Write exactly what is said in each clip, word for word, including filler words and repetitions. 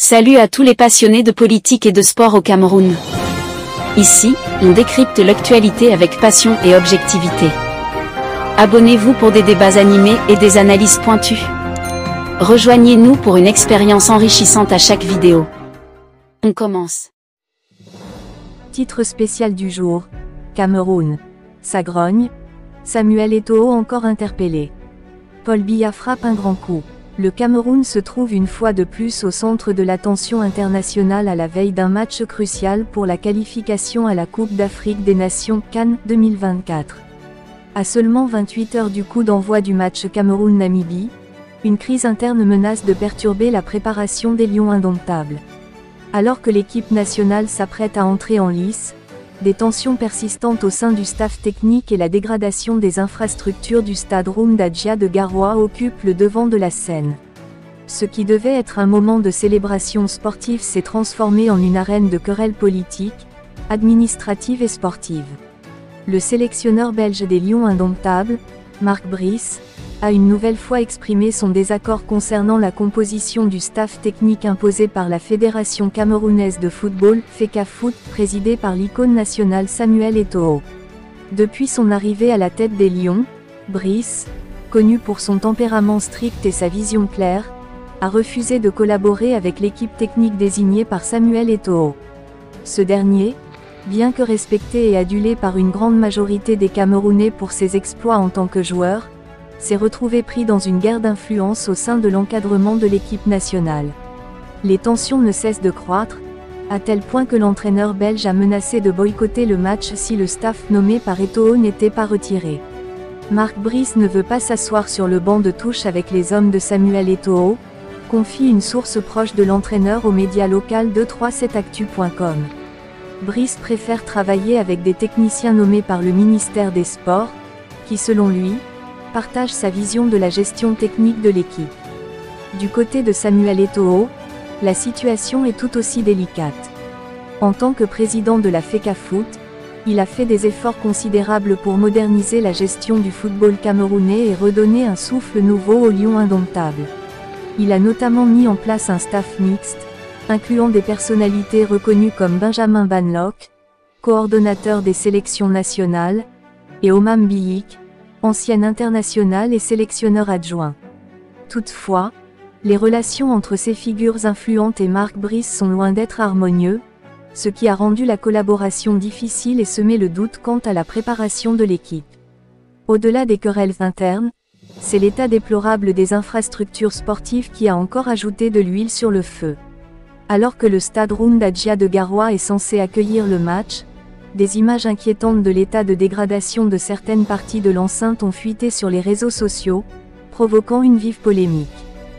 Salut à tous les passionnés de politique et de sport au Cameroun. Ici, on décrypte l'actualité avec passion et objectivité. Abonnez-vous pour des débats animés et des analyses pointues. Rejoignez-nous pour une expérience enrichissante à chaque vidéo. On commence. Titre spécial du jour. Cameroun. Ça grogne. Samuel Eto'o encore interpellé. Paul Biya frappe un grand coup. Le Cameroun se trouve une fois de plus au centre de l'attention internationale à la veille d'un match crucial pour la qualification à la Coupe d'Afrique des Nations CAN deux mille vingt-quatre. À seulement vingt-huit heures du coup d'envoi du match Cameroun-Namibie, une crise interne menace de perturber la préparation des Lions indomptables. Alors que l'équipe nationale s'apprête à entrer en lice, des tensions persistantes au sein du staff technique et la dégradation des infrastructures du stade Roum d'Adjia de Garoua occupent le devant de la scène. Ce qui devait être un moment de célébration sportive s'est transformé en une arène de querelles politiques, administratives et sportives. Le sélectionneur belge des Lions indomptables, Mark Brice, a une nouvelle fois exprimé son désaccord concernant la composition du staff technique imposé par la Fédération camerounaise de football, FECAFOOT, présidée par l'icône nationale Samuel Eto'o. Depuis son arrivée à la tête des Lions, Brice, connu pour son tempérament strict et sa vision claire, a refusé de collaborer avec l'équipe technique désignée par Samuel Eto'o. Ce dernier, bien que respecté et adulé par une grande majorité des Camerounais pour ses exploits en tant que joueur, s'est retrouvé pris dans une guerre d'influence au sein de l'encadrement de l'équipe nationale. Les tensions ne cessent de croître, à tel point que l'entraîneur belge a menacé de boycotter le match si le staff nommé par Eto'o n'était pas retiré. Mark Brice ne veut pas s'asseoir sur le banc de touche avec les hommes de Samuel Eto'o, confie une source proche de l'entraîneur au média local deux cent trente-sept actu point com. Brice préfère travailler avec des techniciens nommés par le ministère des Sports, qui selon lui, partage sa vision de la gestion technique de l'équipe. Du côté de Samuel Eto'o, la situation est tout aussi délicate. En tant que président de la FECAFOOT, il a fait des efforts considérables pour moderniser la gestion du football camerounais et redonner un souffle nouveau aux Lions indomptables. Il a notamment mis en place un staff mixte, incluant des personnalités reconnues comme Benjamin Banlock, coordonnateur des sélections nationales, et Omam Biyik, ancien international et sélectionneur adjoint. Toutefois, les relations entre ces figures influentes et Mark Brice sont loin d'être harmonieux, ce qui a rendu la collaboration difficile et semé le doute quant à la préparation de l'équipe. Au-delà des querelles internes, c'est l'état déplorable des infrastructures sportives qui a encore ajouté de l'huile sur le feu. Alors que le stade Roum d'Adjia de Garoua est censé accueillir le match, des images inquiétantes de l'état de dégradation de certaines parties de l'enceinte ont fuité sur les réseaux sociaux, provoquant une vive polémique.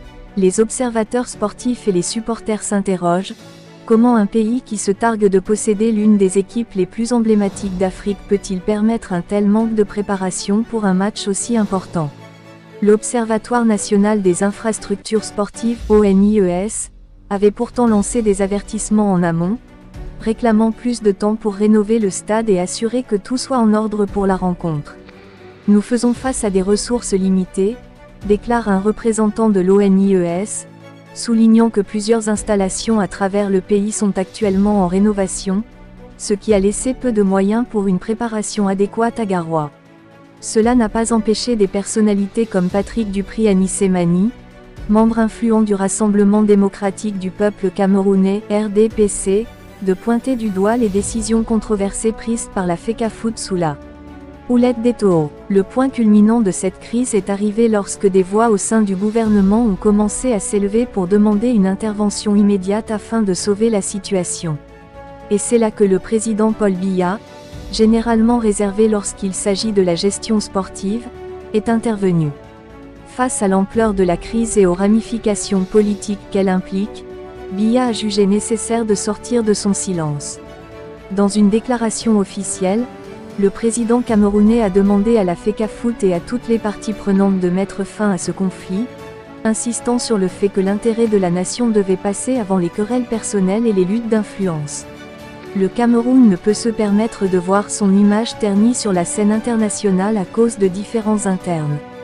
Les observateurs sportifs et les supporters s'interrogent, comment un pays qui se targue de posséder l'une des équipes les plus emblématiques d'Afrique peut-il permettre un tel manque de préparation pour un match aussi important? L'Observatoire national des infrastructures sportives, O N I E S, avait pourtant lancé des avertissements en amont, réclamant plus de temps pour rénover le stade et assurer que tout soit en ordre pour la rencontre. Nous faisons face à des ressources limitées, déclare un représentant de l'O N I E S, soulignant que plusieurs installations à travers le pays sont actuellement en rénovation, ce qui a laissé peu de moyens pour une préparation adéquate à Garoua. Cela n'a pas empêché des personnalités comme Patrick Dupri-Anissemani, membre influent du Rassemblement démocratique du peuple camerounais, R D P C, de pointer du doigt les décisions controversées prises par la FECAFOOT sous la houlette d'Eto'o. Le point culminant de cette crise est arrivé lorsque des voix au sein du gouvernement ont commencé à s'élever pour demander une intervention immédiate afin de sauver la situation. Et c'est là que le président Paul Biya, généralement réservé lorsqu'il s'agit de la gestion sportive, est intervenu. Face à l'ampleur de la crise et aux ramifications politiques qu'elle implique, Biya a jugé nécessaire de sortir de son silence. Dans une déclaration officielle, le président camerounais a demandé à la FECAFOOT et à toutes les parties prenantes de mettre fin à ce conflit, insistant sur le fait que l'intérêt de la nation devait passer avant les querelles personnelles et les luttes d'influence. Le Cameroun ne peut se permettre de voir son image ternie sur la scène internationale à cause de différends internes.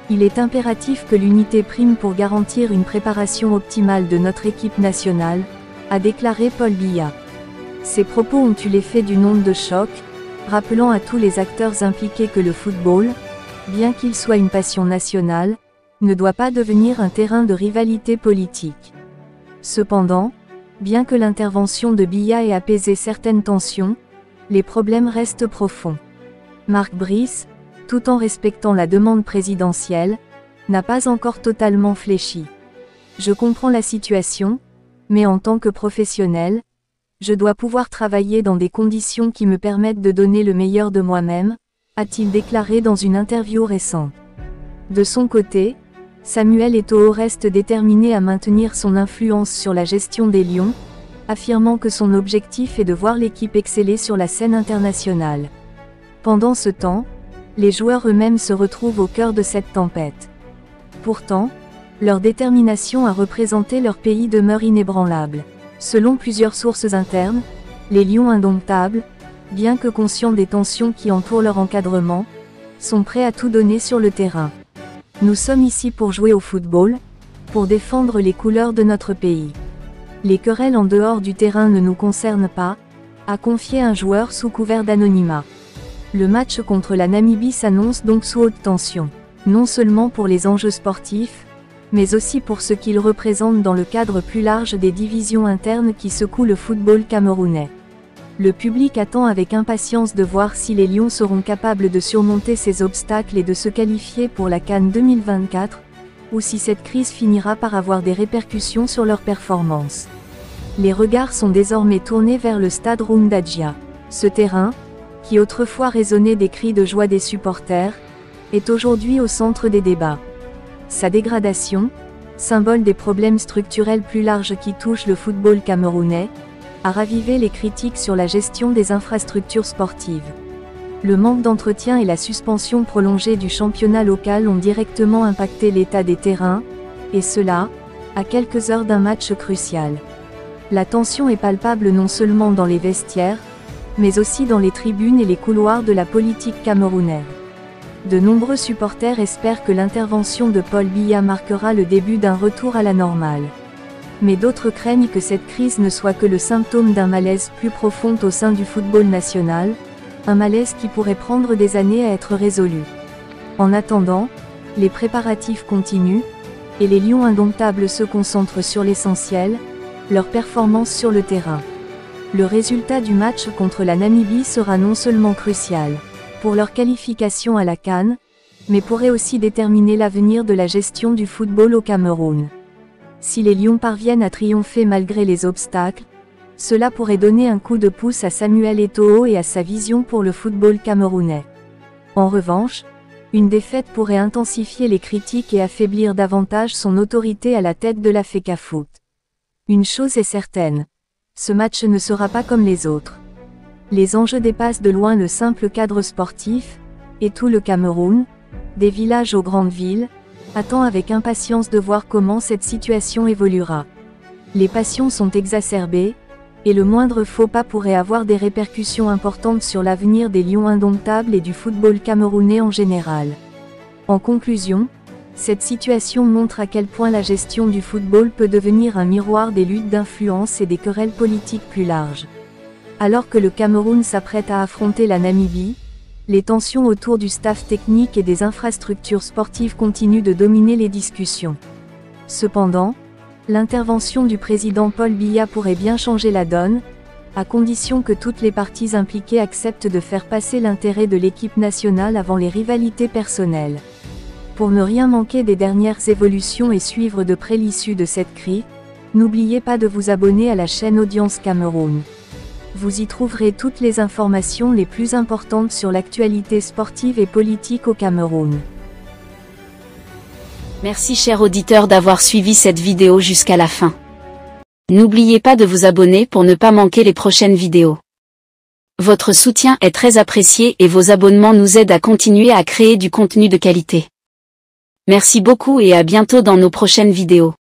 Il est impératif que l'unité prime pour garantir une préparation optimale de notre équipe nationale, a déclaré Paul Biya. Ces propos ont eu l'effet d'une onde de choc, rappelant à tous les acteurs impliqués que le football, bien qu'il soit une passion nationale, ne doit pas devenir un terrain de rivalité politique. Cependant, bien que l'intervention de Biya ait apaisé certaines tensions, les problèmes restent profonds. Mark Brice, tout en respectant la demande présidentielle, n'a pas encore totalement fléchi. Je comprends la situation, mais en tant que professionnel, je dois pouvoir travailler dans des conditions qui me permettent de donner le meilleur de moi-même, a-t-il déclaré dans une interview récente. De son côté, Samuel Eto'o reste déterminé à maintenir son influence sur la gestion des Lions, affirmant que son objectif est de voir l'équipe exceller sur la scène internationale. Pendant ce temps, les joueurs eux-mêmes se retrouvent au cœur de cette tempête. Pourtant, leur détermination à représenter leur pays demeure inébranlable. Selon plusieurs sources internes, les Lions indomptables, bien que conscients des tensions qui entourent leur encadrement, sont prêts à tout donner sur le terrain. Nous sommes ici pour jouer au football, pour défendre les couleurs de notre pays. Les querelles en dehors du terrain ne nous concernent pas, a confié un joueur sous couvert d'anonymat. Le match contre la Namibie s'annonce donc sous haute tension, non seulement pour les enjeux sportifs, mais aussi pour ce qu'il représente dans le cadre plus large des divisions internes qui secouent le football camerounais. Le public attend avec impatience de voir si les Lions seront capables de surmonter ces obstacles et de se qualifier pour la CAN deux mille vingt-quatre, ou si cette crise finira par avoir des répercussions sur leur performance. Les regards sont désormais tournés vers le stade Roundadja. Ce terrain, qui autrefois résonnait des cris de joie des supporters, est aujourd'hui au centre des débats. Sa dégradation, symbole des problèmes structurels plus larges qui touchent le football camerounais, a ravivé les critiques sur la gestion des infrastructures sportives. Le manque d'entretien et la suspension prolongée du championnat local ont directement impacté l'état des terrains, et cela, à quelques heures d'un match crucial. La tension est palpable non seulement dans les vestiaires, mais aussi dans les tribunes et les couloirs de la politique camerounaise. De nombreux supporters espèrent que l'intervention de Paul Biya marquera le début d'un retour à la normale. Mais d'autres craignent que cette crise ne soit que le symptôme d'un malaise plus profond au sein du football national, un malaise qui pourrait prendre des années à être résolu. En attendant, les préparatifs continuent, et les Lions indomptables se concentrent sur l'essentiel, leur performance sur le terrain. Le résultat du match contre la Namibie sera non seulement crucial pour leur qualification à la CAN, mais pourrait aussi déterminer l'avenir de la gestion du football au Cameroun. Si les Lions parviennent à triompher malgré les obstacles, cela pourrait donner un coup de pouce à Samuel Eto'o et à sa vision pour le football camerounais. En revanche, une défaite pourrait intensifier les critiques et affaiblir davantage son autorité à la tête de la FECAFOOT. Une chose est certaine, ce match ne sera pas comme les autres. Les enjeux dépassent de loin le simple cadre sportif, et tout le Cameroun, des villages aux grandes villes, attend avec impatience de voir comment cette situation évoluera. Les passions sont exacerbées, et le moindre faux pas pourrait avoir des répercussions importantes sur l'avenir des Lions indomptables et du football camerounais en général. En conclusion, cette situation montre à quel point la gestion du football peut devenir un miroir des luttes d'influence et des querelles politiques plus larges. Alors que le Cameroun s'apprête à affronter la Namibie, les tensions autour du staff technique et des infrastructures sportives continuent de dominer les discussions. Cependant, l'intervention du président Paul Biya pourrait bien changer la donne, à condition que toutes les parties impliquées acceptent de faire passer l'intérêt de l'équipe nationale avant les rivalités personnelles. Pour ne rien manquer des dernières évolutions et suivre de près l'issue de cette crise, n'oubliez pas de vous abonner à la chaîne Audience Cameroun. Vous y trouverez toutes les informations les plus importantes sur l'actualité sportive et politique au Cameroun. Merci chers auditeurs d'avoir suivi cette vidéo jusqu'à la fin. N'oubliez pas de vous abonner pour ne pas manquer les prochaines vidéos. Votre soutien est très apprécié et vos abonnements nous aident à continuer à créer du contenu de qualité. Merci beaucoup et à bientôt dans nos prochaines vidéos.